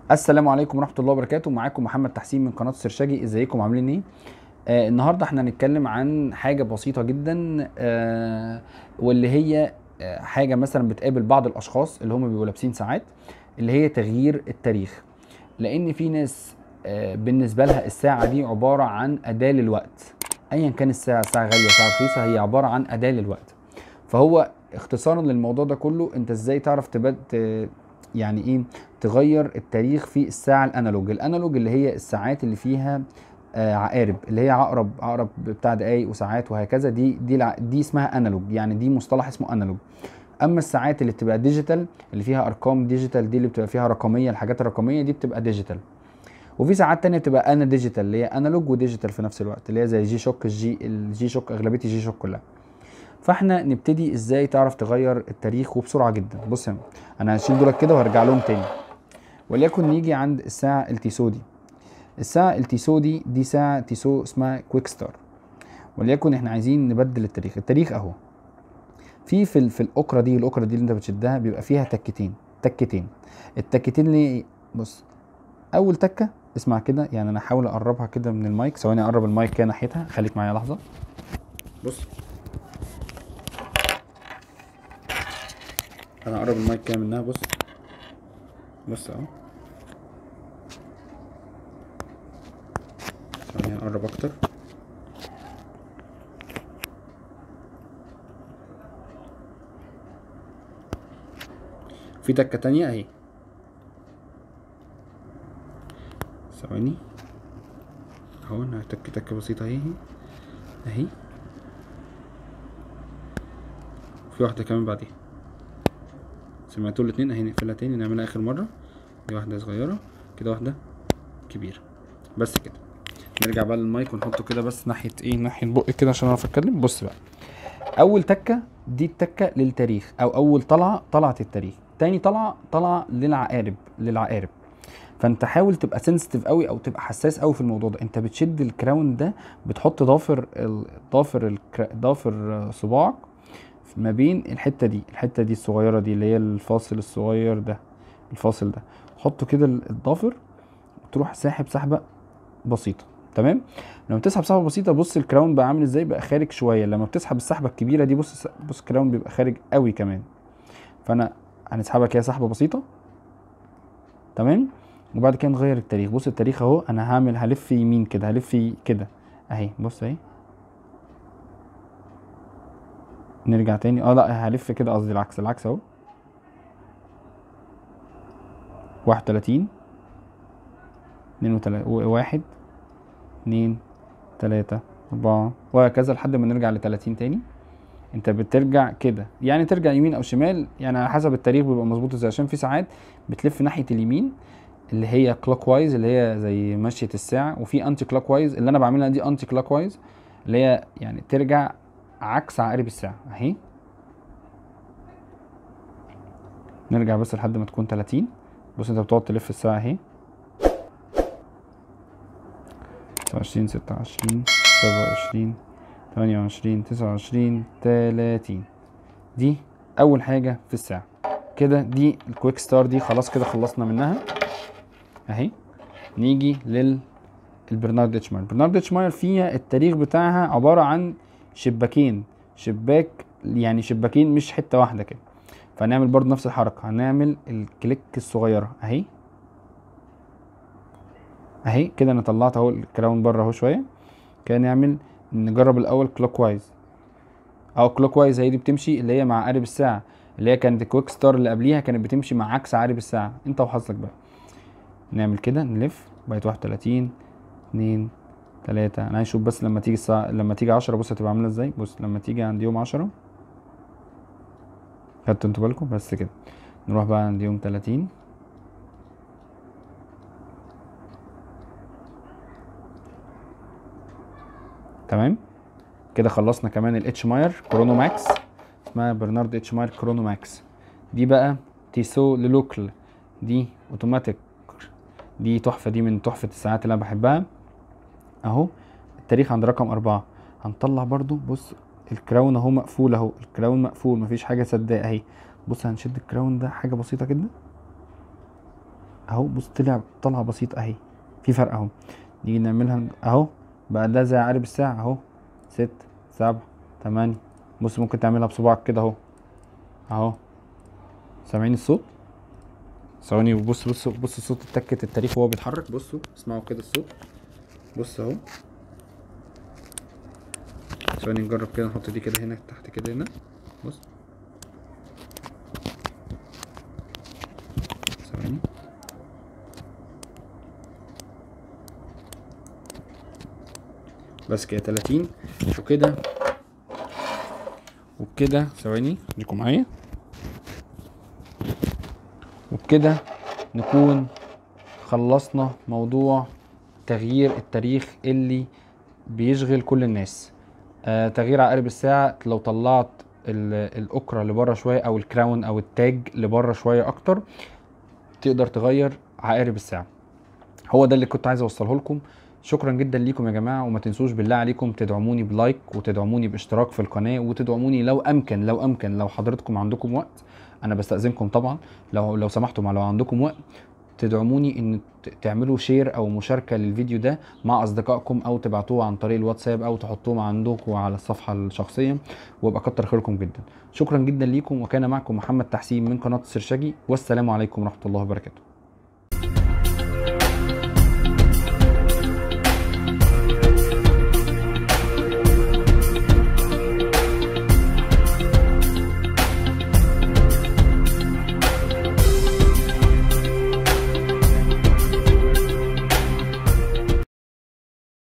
السلام عليكم ورحمة الله وبركاته. معاكم محمد تحسين من قناة السرشاجي. ازيكم عاملين ايه؟ النهاردة احنا هنتكلم عن حاجة بسيطة جدا، واللي هي حاجة مثلا بتقابل بعض الأشخاص اللي هم بيبقوا لابسين ساعات، اللي هي تغيير التاريخ. لأن في ناس بالنسبة لها الساعة دي عبارة عن أداة للوقت. أيا كان ساعة غالية ساعة رخيصة، هي عبارة عن أداة للوقت. فهو اختصارا للموضوع ده كله، انت ازاي تعرف يعني ايه تغير التاريخ في الساعه الانالوج. الانالوج اللي هي الساعات اللي فيها عقارب، اللي هي عقرب بتاع دقايق وساعات وهكذا. دي اسمها انالوج، يعني دي مصطلح اسمه انالوج. اما الساعات اللي بتبقى ديجيتال، اللي فيها ارقام ديجيتال، دي اللي بتبقى فيها رقميه، الحاجات الرقميه دي بتبقى ديجيتال. وفي ساعات تانية بتبقى انا ديجيتال، اللي هي انالوج وديجيتال في نفس الوقت، اللي هي زي جي شوك. الجي شوك اغلبيه الجي شوك كلها. فاحنا نبتدي ازاي تعرف تغير التاريخ وبسرعه جدا. بص هنا، انا هشيل دولك كده وهرجع لهم تاني. وليكن نيجي عند الساعه التيسو دي. الساعه التيسو دي ساعه تيسو اسمها كويك ستار. وليكن احنا عايزين نبدل التاريخ اهو. في الاكره دي اللي انت بتشدها بيبقى فيها تكتين. التكتين اللي بص، اول تكه اسمع كده، يعني انا هحاول اقربها كده من المايك. ثواني اقرب المايك كده ناحيتها، خليك معايا لحظه. بص، انا اقرب المايك كده منها. بص بص اهو. ثواني اقرب اكتر. في تكه تانية اهي. ثواني اهو، انا تكه بسيطه اهي. اهي في واحده كمان بعديها. سمعتوا الاتنين اهي. نقفلها تاني، نعملها اخر مره. دي واحده صغيره كده، واحده كبيره. بس كده. نرجع بقى للمايك ونحطه كده بس ناحيه ايه، ناحيه بقي كده عشان اعرف اتكلم. بص بقى، اول تكه دي التكه للتاريخ، او اول طلعه التاريخ. تاني طلعه للعقارب. فانت حاول تبقى سنسيتيف قوي، او تبقى حساس قوي في الموضوع ده. انت بتشد الكراون ده، بتحط ضافر صباعك ما بين الحته دي الصغيره دي، اللي هي الفاصل الصغير ده، الفاصل ده. حطه كده الضافر، وتروح ساحب سحبه بسيطه. تمام. لما تسحب سحبه بسيطه، بص الكراون بقى عامل ازاي، بقى خارج شويه. لما بتسحب السحبه الكبيره دي، بص الكراون بيبقى خارج قوي كمان. فانا هنسحبها كده سحبه بسيطه. تمام. وبعد كده نغير التاريخ. بص التاريخ اهو، انا هلف يمين كده، هلف كده اهي. بص اهي. نرجع تاني. لا، هلف كده، قصدي العكس اهو. 31 1 2 3 4 وهكذا لحد ما نرجع ل30 تاني. انت بترجع كده، يعني ترجع يمين او شمال، يعني على حسب التاريخ بيبقى مظبوط ازاي. عشان في ساعات بتلف ناحيه اليمين، اللي هي كلوك وايز، اللي هي زي مشية الساعة. وفي انتي كلوك وايز، اللي انا بعملها دي انتي كلوك وايز، اللي هي يعني ترجع عكس عقارب الساعة اهي. نرجع بس لحد ما تكون 30. بص انت بتقعد تلف الساعة اهي. 29 26 27 28 29 30. دي اول حاجة في الساعة كده. دي الكويك ستار دي خلاص كده خلصنا منها اهي. نيجي البرنارد اتشماير. برنارد اتشماير فيها التاريخ بتاعها عبارة عن شباك، يعني شباكين مش حتة واحدة كده. فهنعمل برضو نفس الحركة، هنعمل الكليك الصغيرة اهي. اهي كده انا طلعت اهو الكراون بره اهو شوية. كده نجرب الاول كلوك وايز. كلوك وايز هي دي بتمشي، اللي هي مع عقارب الساعة. اللي هي كانت الكويك ستار اللي قبليها كانت بتمشي مع عكس عقارب الساعة. انت وحظك بقى. نعمل كده، نلف. بقت 31 2 3. انا عايز اشوف بس لما تيجي لما تيجي 10. بص هتبقى عامله ازاي. بص لما تيجي عند يوم 10، خدتوا انتوا بالكم؟ بس كده. نروح بقى عند يوم 30. تمام. كده خلصنا كمان الاتش ماير كرونو ماكس. اسمها برنارد اتش ماير كرونو ماكس. دي بقى تيسو للوكل. دي اوتوماتيك. دي تحفه، دي من تحفه الساعات اللي انا بحبها اهو. التاريخ عند رقم 4. هنطلع برضو. بص الكراون اهو مقفول، اهو الكراون مقفول، مفيش حاجه سداه اهي. بص هنشد الكراون ده حاجه بسيطه كده. اهو بص طلع بسيط اهي، في فرق اهو. نيجي نعملها اهو، بقى ده زي عقارب الساعة اهو، 6 7 8. بص ممكن تعملها بصباعك كده اهو اهو. سامعين الصوت؟ ثواني، بص صوت التكة التاريخ وهو بيتحرك. بصوا اسمعوا كده الصوت. بص اهو. ثواني نجرب كده، نحط دي كده هنا تحت كده هنا. بص ثواني. بس كده 30 وكده وبكده. ثواني خليكم معايا. وبكده نكون خلصنا موضوع تغيير التاريخ اللي بيشغل كل الناس. تغيير عقارب الساعة، لو طلعت الأكرة لبره شوية أو الكراون أو التاج لبره شوية أكتر، تقدر تغير عقارب الساعة. هو ده اللي كنت عايز أوصله لكم. شكرا جدا ليكم يا جماعة، وما تنسوش بالله عليكم تدعموني بلايك وتدعموني باشتراك في القناة، وتدعموني لو أمكن لو حضرتكم عندكم وقت. أنا بستأذنكم طبعا، لو سمحتوا لو عندكم وقت تدعموني ان تعملوا شير او مشاركة للفيديو ده مع اصدقائكم، او تبعتوه عن طريق الواتساب، او تحطوه عندكم على الصفحة الشخصية، وابقى كتر خيركم جدا. شكرا جدا ليكم، وكان معكم محمد تحسين من قناة السرشاجي، والسلام عليكم ورحمة الله وبركاته.